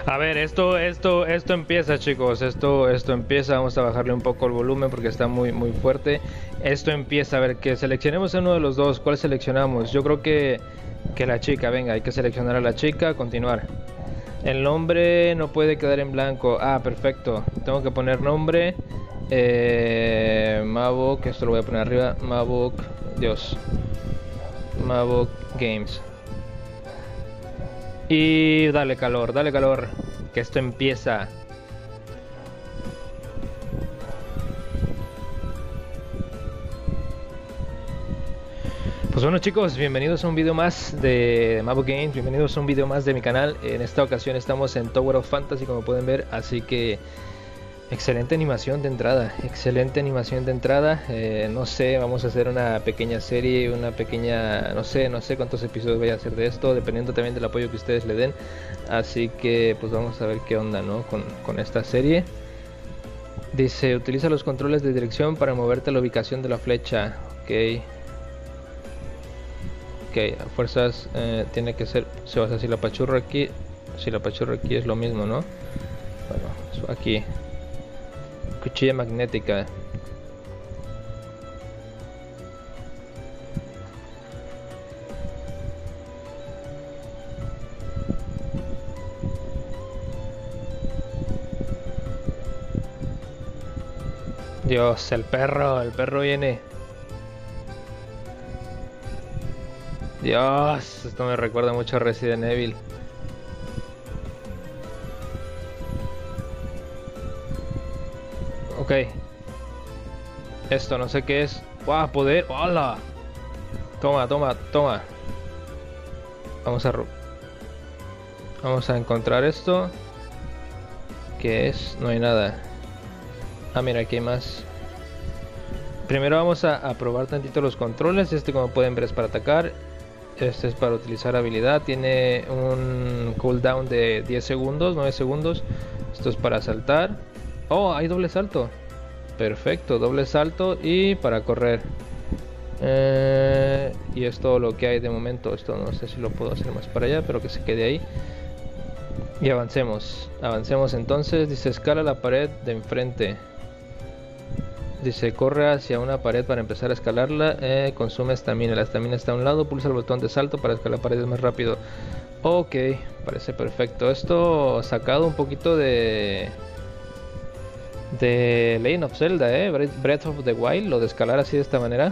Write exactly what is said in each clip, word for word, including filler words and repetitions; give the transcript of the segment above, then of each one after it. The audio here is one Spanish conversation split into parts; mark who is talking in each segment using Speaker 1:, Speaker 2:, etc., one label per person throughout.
Speaker 1: A ver, esto, esto, esto empieza, chicos. Esto, esto empieza. Vamos a bajarle un poco el volumen porque está muy, muy fuerte. Esto empieza. A ver, que seleccionemos a uno de los dos. ¿Cuál seleccionamos? Yo creo que, que la chica. Venga, hay que seleccionar a la chica. Continuar. El nombre no puede quedar en blanco. Ah, perfecto. Tengo que poner nombre. Eh, Mavok. Esto lo voy a poner arriba. Mavok. Dios. Mavok Games. Y dale calor, dale calor, que esto empieza. Pues bueno, chicos, bienvenidos a un video más de Mavok Games, bienvenidos a un video más de mi canal. En esta ocasión estamos en Tower of Fantasy, como pueden ver, así que excelente animación de entrada, excelente animación de entrada. Eh, no sé, vamos a hacer una pequeña serie, una pequeña, no sé, no sé cuántos episodios voy a hacer de esto, dependiendo también del apoyo que ustedes le den. Así que pues vamos a ver qué onda, ¿no? Con, con esta serie. Dice, utiliza los controles de dirección para moverte a la ubicación de la flecha. Ok. Ok, a fuerzas eh, tiene que ser, se va a si la pachurra aquí, si la pachurra aquí es lo mismo, ¿no? Bueno, aquí. Cuchilla magnética. Dios, el perro, el perro viene. Dios, esto me recuerda mucho a Resident Evil. Ok. Esto no sé qué es. ¡Wow! Poder. ¡Hola! Toma, toma, toma. Vamos a... Vamos a encontrar esto. ¿Qué es? No hay nada. Ah, mira, aquí hay más. Primero vamos a, a probar tantito los controles. Este, como pueden ver, es para atacar. Este es para utilizar habilidad. Tiene un cooldown de diez segundos, nueve segundos. Esto es para saltar. Oh, hay doble salto. Perfecto, doble salto y para correr. Eh, y es todo lo que hay de momento. Esto no sé si lo puedo hacer más para allá, pero que se quede ahí. Y avancemos. Avancemos entonces. Dice, escala la pared de enfrente. Dice, corre hacia una pared para empezar a escalarla. Eh, consume estamina. La estamina está a un lado. Pulsa el botón de salto para escalar paredes más rápido. Ok, parece perfecto. Esto sacado un poquito de... de Legend of Zelda, eh, Breath of the Wild, lo de escalar así de esta manera.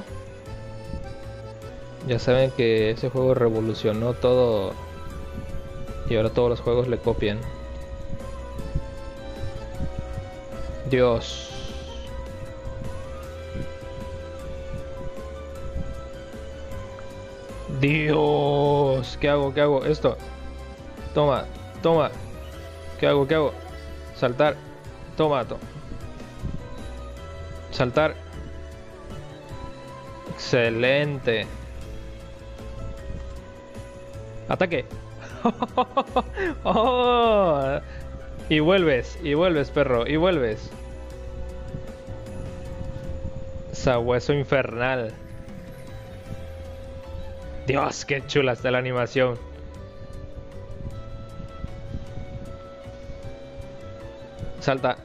Speaker 1: Ya saben que ese juego revolucionó todo y ahora todos los juegos le copian. Dios. Dios, ¿qué hago? ¿Qué hago? Esto. Toma, toma. ¿Qué hago? ¿Qué hago? Saltar. Toma, toma. Saltar. Excelente. Ataque. Oh. Y vuelves, y vuelves, perro, y vuelves. Sabueso infernal. Dios, qué chula está la animación. Salta.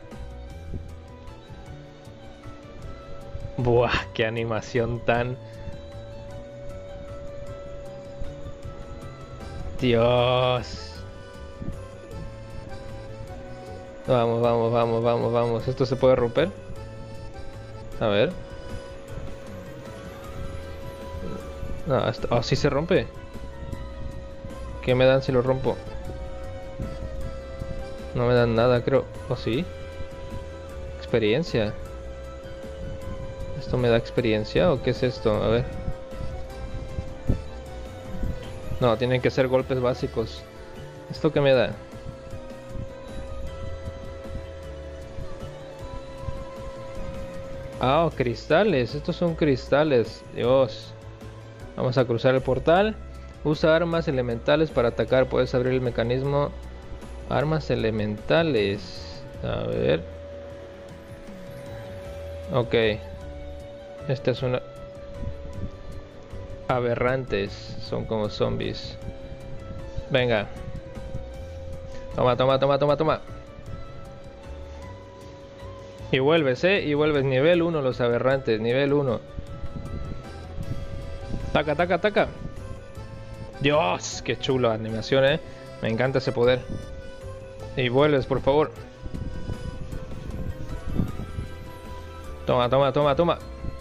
Speaker 1: Buah, qué animación tan... Dios. Vamos, vamos, vamos, vamos, vamos. ¿Esto se puede romper? A ver. No, esto... Oh, sí se rompe. ¿Qué me dan si lo rompo? No me dan nada, creo. ¿O sí? Experiencia. ¿Esto me da experiencia o qué es esto? A ver. No, tienen que ser golpes básicos. ¿Esto qué me da? Ah, oh, cristales. Estos son cristales. Dios. Vamos a cruzar el portal. Usa armas elementales para atacar. Puedes abrir el mecanismo. Armas elementales. A ver. Ok. Esta es una... Aberrantes. Son como zombies. Venga. Toma, toma, toma, toma, toma. Y vuelves, ¿eh? Y vuelves. Nivel uno, los aberrantes. Nivel uno. Taca, taca, taca. Dios, qué chulo animación, ¿eh? Me encanta ese poder. Y vuelves, por favor. Toma, toma, toma, toma.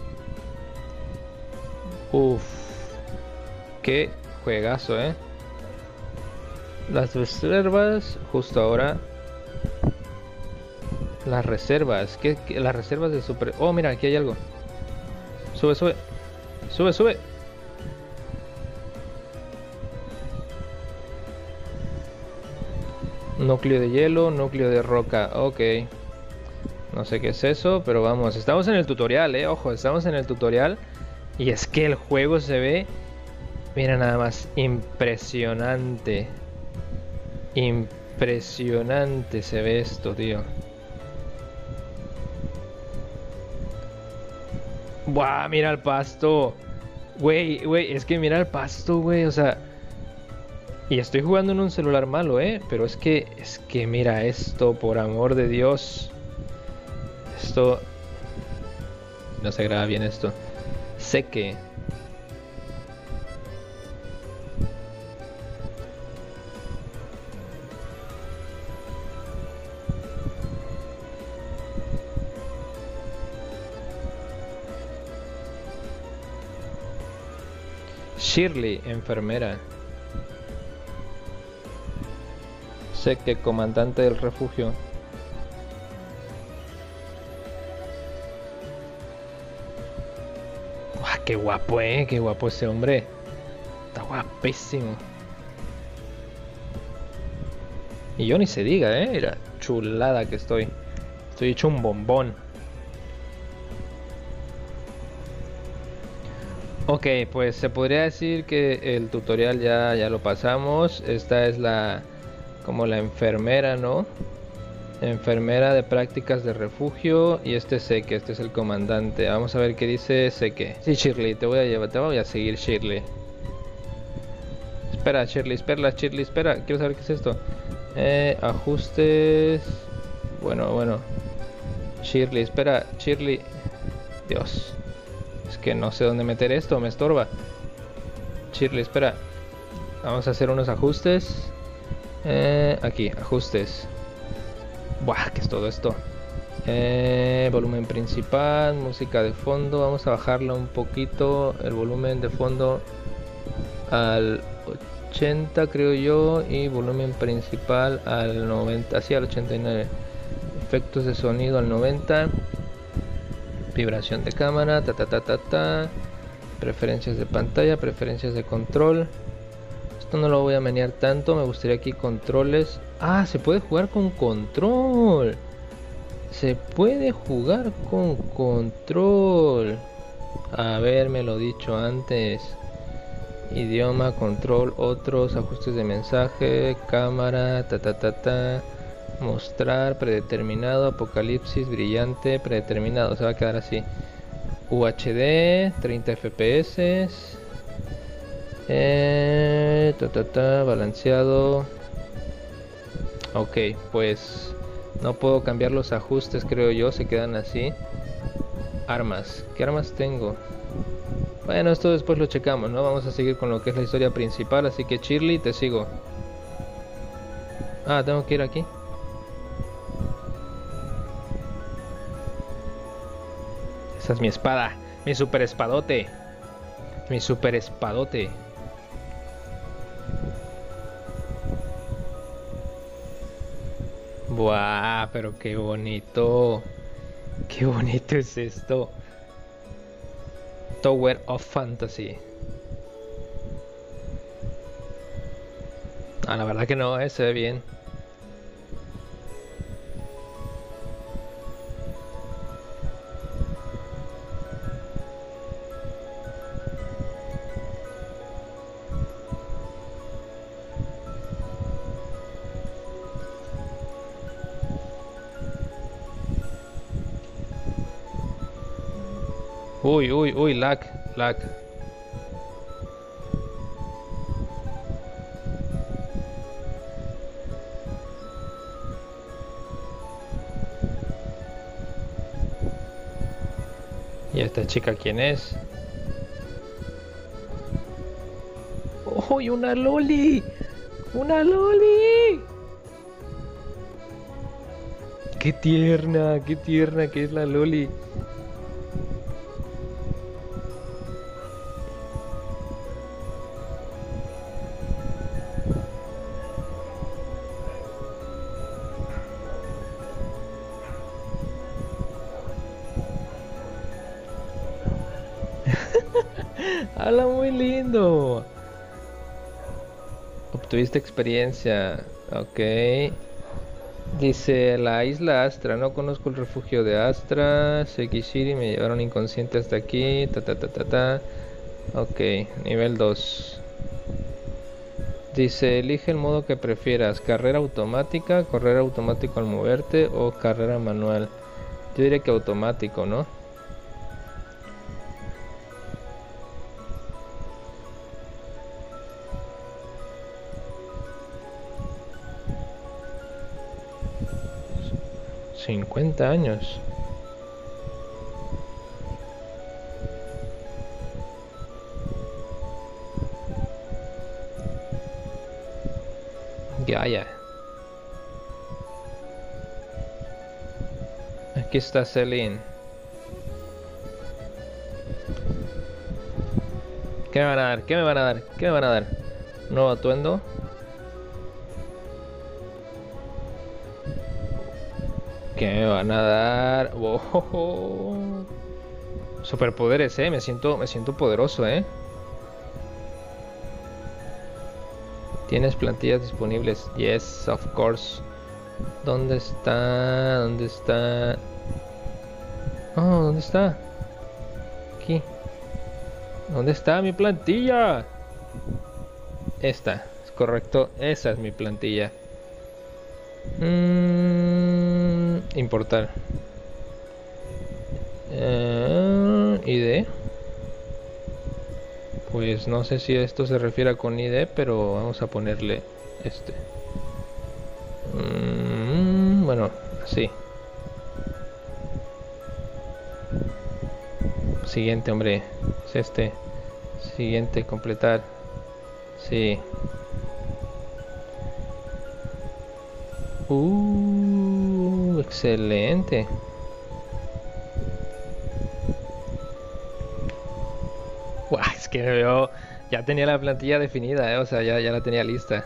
Speaker 1: Uf. Qué juegazo, ¿eh? Las reservas, justo ahora. Las reservas. ¿Qué, qué? Las reservas de super... Oh, mira, aquí hay algo. Sube, sube. Sube, sube. Núcleo de hielo, núcleo de roca. Ok. No sé qué es eso, pero vamos. Estamos en el tutorial, eh. Ojo, estamos en el tutorial. Y es que el juego se ve... Mira nada más. Impresionante. Impresionante se ve esto, tío. Buah, mira el pasto. Güey, güey, es que mira el pasto, güey. O sea... Y estoy jugando en un celular malo, ¿eh? Pero es que, es que mira esto, por amor de Dios. Esto... No se graba bien esto. Sé que... Shirley, enfermera. Sé que comandante del refugio. ¡Guau, qué guapo, eh! ¡Qué guapo ese hombre! Está guapísimo. Y yo ni se diga, eh. Mira, chulada que estoy. Estoy hecho un bombón. Ok, pues se podría decir que el tutorial ya, ya lo pasamos. Esta es la... como la enfermera, ¿no? Enfermera de prácticas de refugio. Y este es Seke, este es el comandante. Vamos a ver qué dice Seke. Sí, Shirley, te voy a llevar, te voy a seguir, Shirley. Espera, Shirley, espera, Shirley, espera. Quiero saber qué es esto. Eh, ajustes. Bueno, bueno. Shirley, espera, Shirley. Dios. Es que no sé dónde meter esto, me estorba. Shirley, espera. Vamos a hacer unos ajustes. Eh, aquí, ajustes. Buah, ¿qué es todo esto? Eh, volumen principal, música de fondo. Vamos a bajarla un poquito. El volumen de fondo al ochenta, creo yo. Y volumen principal al noventa. Así, al ochenta y nueve. Efectos de sonido al noventa. Vibración de cámara, ta ta ta ta ta. Preferencias de pantalla, preferencias de control. Esto no lo voy a menear tanto, me gustaría aquí controles. Ah, se puede jugar con control. Se puede jugar con control. Haberme lo dicho antes. Idioma, control, otros, ajustes de mensaje, cámara, ta ta ta ta. Mostrar, predeterminado, apocalipsis, brillante, predeterminado. Se va a quedar así. U H D, treinta F P S. Eh, ta, ta, ta, balanceado. Ok, pues no puedo cambiar los ajustes, creo yo. Se quedan así. Armas. ¿Qué armas tengo? Bueno, esto después lo checamos, ¿no? Vamos a seguir con lo que es la historia principal. Así que Shirley, te sigo. Ah, tengo que ir aquí. Esa es mi espada, mi super espadote. Mi super espadote. Buah, pero qué bonito. Qué bonito es esto. Tower of Fantasy. Ah, la verdad que no, eh, se ve bien. Uy, uy, uy, lag, lag. ¿Y esta chica quién es? ¡Oh, y una loli! ¡Una loli! ¡Qué tierna! ¡Qué tierna que es la loli! ¡Hala, muy lindo! Obtuviste experiencia. Ok. Dice la isla Astra. No conozco el refugio de Astra. Sekishiri me llevaron inconsciente hasta aquí. Ta ta ta ta ta. Ok, nivel dos. Dice, elige el modo que prefieras. Carrera automática, correr automático al moverte o carrera manual. Yo diría que automático, ¿no? cincuenta años. Ya, ya. Aquí está Celine. ¿Qué me van a dar? ¿Qué me van a dar? ¿Qué me van a dar? ¿Nuevo atuendo? ¿Qué me van a dar? Oh, superpoderes, eh. Me siento, me siento poderoso, eh. ¿Tienes plantillas disponibles? Yes, of course. ¿Dónde está? ¿Dónde está? Oh, ¿dónde está? Aquí. ¿Dónde está mi plantilla? Esta, es correcto. Esa es mi plantilla. Mm, importar. Uh, I D. Pues no sé si esto se refiere con I D, pero vamos a ponerle este. Mm, bueno, así. Siguiente, hombre. Es este. Siguiente, completar. Sí. Uh, excelente. Guau, es que yo ya tenía la plantilla definida, ¿eh? O sea, ya, ya la tenía lista.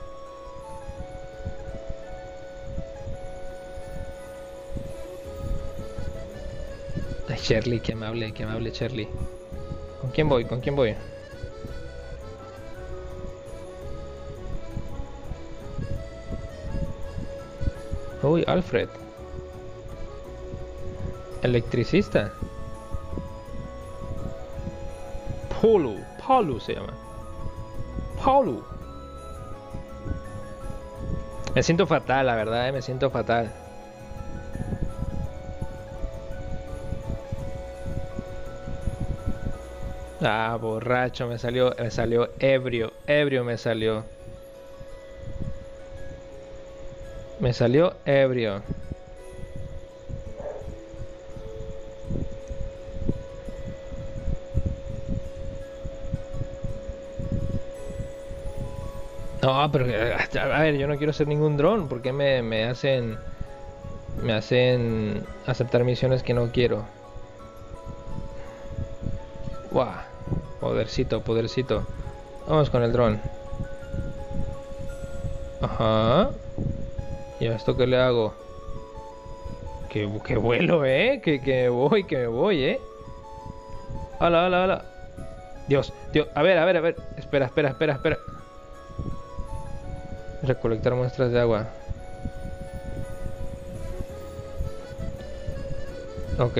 Speaker 1: Ay, Shirley, qué amable, qué amable Shirley. ¿Con quién voy? ¿Con quién voy? Uy, Alfred. Electricista. Polo, Polo se llama. Polo. Me siento fatal, la verdad, eh, me siento fatal. Ah, borracho, me salió, me salió ebrio, ebrio me salió. Me salió ebrio. No, pero a ver, yo no quiero ser ningún dron. ¿Por qué me, me hacen me hacen aceptar misiones que no quiero? Guau, podercito, podercito. Vamos con el dron. Ajá. ¿Y a esto qué le hago? Que, que vuelo, eh. Que, que me voy, que me voy, eh. Hala, hala, hala. Dios, Dios. A ver, a ver, a ver. Espera, espera, espera, espera. Recolectar muestras de agua. Ok.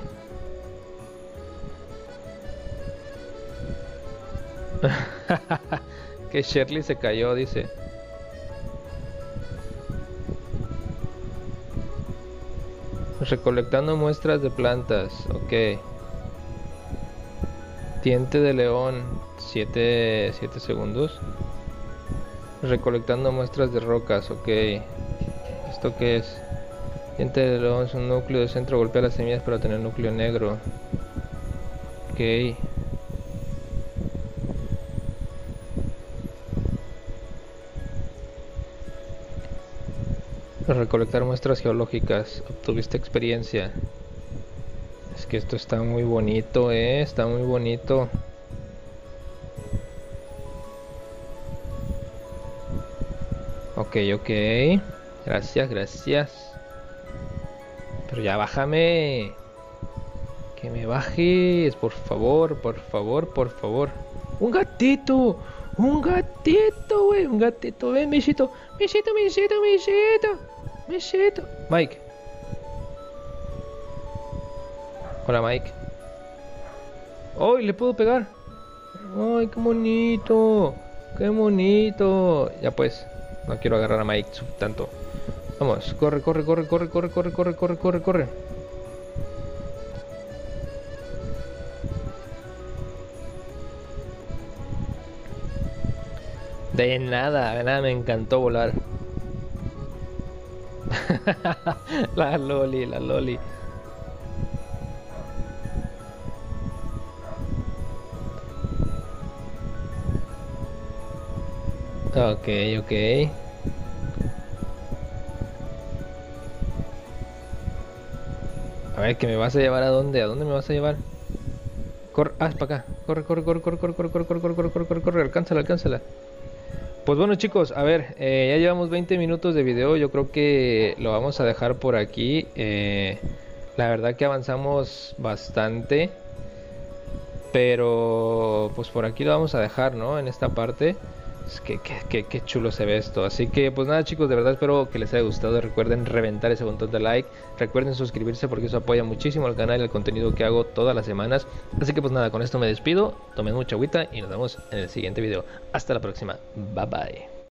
Speaker 1: Que Shirley se cayó, dice. Recolectando muestras de plantas. Ok. Diente de león. siete segundos. Recolectando muestras de rocas. Ok. ¿Esto qué es? Diente de león es un núcleo de centro. Golpea las semillas para tener núcleo negro. ok. Recolectar muestras geológicas. Obtuviste experiencia. Es que esto está muy bonito, eh. Está muy bonito. Ok, ok. Gracias, gracias. Pero ya bájame. Que me bajes, por favor, por favor, por favor. ¡Un gatito! ¡Un gatito, güey! ¡Un gatito! ¡Ven, misito! ¡Misito, misito, misito! ¡Misito! Mike. Hola, Mike. ¡Ay, le puedo pegar! ¡Ay, qué bonito! ¡Qué bonito! Ya pues, no quiero agarrar a Mike tanto. Vamos, corre, corre, corre, corre, corre, corre, corre, corre, corre, corre. De nada, de nada, me encantó volar. La loli, la loli. Ok, ok. A ver, ¿que me vas a llevar a dónde? ¿A dónde me vas a llevar? Corre, ah, es para acá. Corre, corre, corre, corre, corre, corre, corre, corre, corre, corre, corre, corre, corre, alcánzala, alcánzala. Pues bueno, chicos, a ver, eh, ya llevamos veinte minutos de video. Yo creo que lo vamos a dejar por aquí. Eh, la verdad que avanzamos bastante. Pero pues por aquí lo vamos a dejar, ¿no? En esta parte. Es que, que, que, que chulo se ve esto. Así que pues nada, chicos, de verdad espero que les haya gustado. Recuerden reventar ese botón de like. Recuerden suscribirse porque eso apoya muchísimo al canal y el contenido que hago todas las semanas. Así que pues nada, con esto me despido. Tomen mucha agüita y nos vemos en el siguiente video. Hasta la próxima. Bye bye.